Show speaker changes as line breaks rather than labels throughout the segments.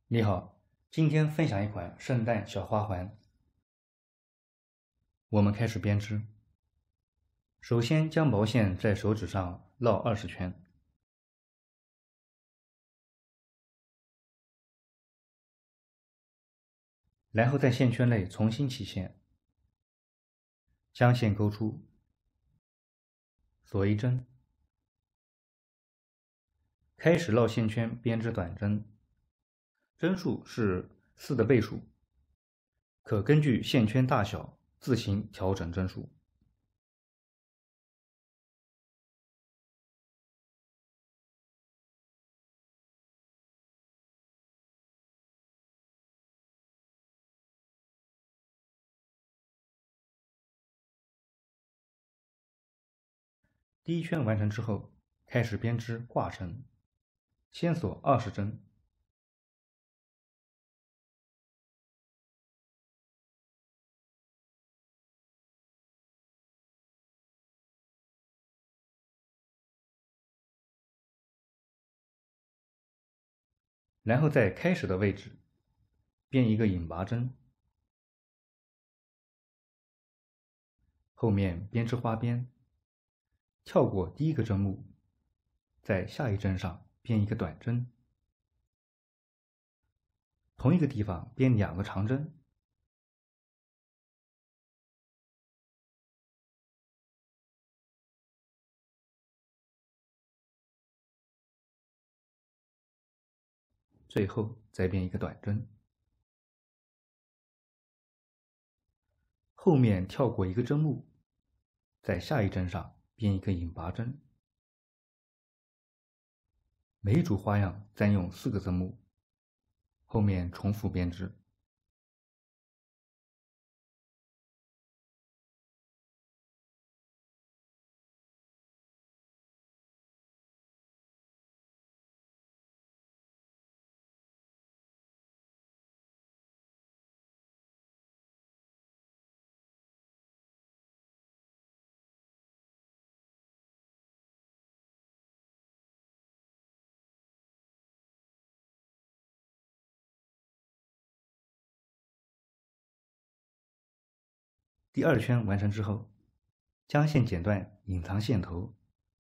你好，今天分享一款圣诞小花环。我们开始编织。首先将毛线在手指上绕20圈，然后在线圈内重新起线，将线勾出，锁一针，开始绕线圈编织短针，针数是4的倍数，可根据线圈大小自行调整针数。第一圈完成之后，开始编织挂针，先锁20针，然后在开始的位置编一个引拔针，后面编织花边，跳过第一个针目，在下一针上编一个短针，同一个地方编2个长针，最后再编一个短针，后面跳过一个针目，在下一针上编一个引拔针。每一组花样占用4个针目，后面重复编织。第2圈完成之后，将线剪断，隐藏线头。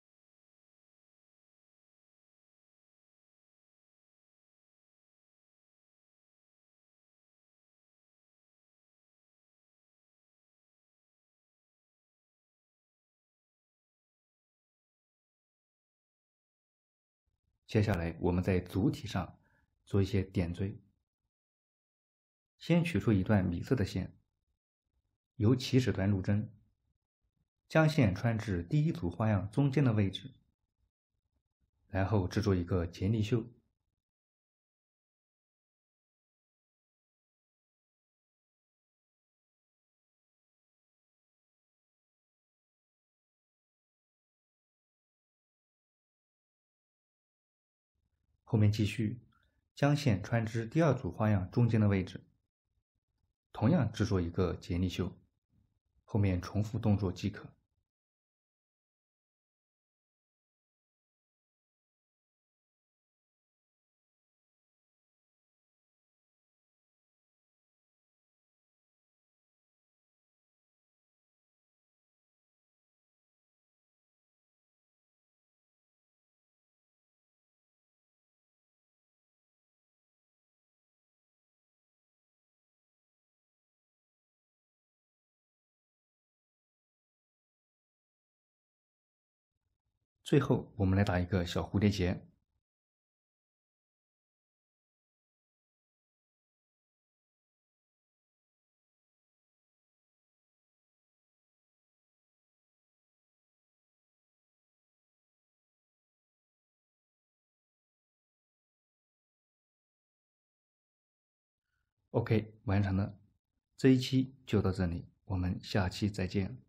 接下来我们在主体上做一些点缀。先取出一段米色的线，由起始端入针，将线穿至第一组花样中间的位置，然后制作一个结立绣。后面继续将线穿至第2组花样中间的位置，同样制作一个结立绣，后面重复动作即可。最后我们来打一个小蝴蝶结。OK，完成了。这一期就到这里，我们下期再见。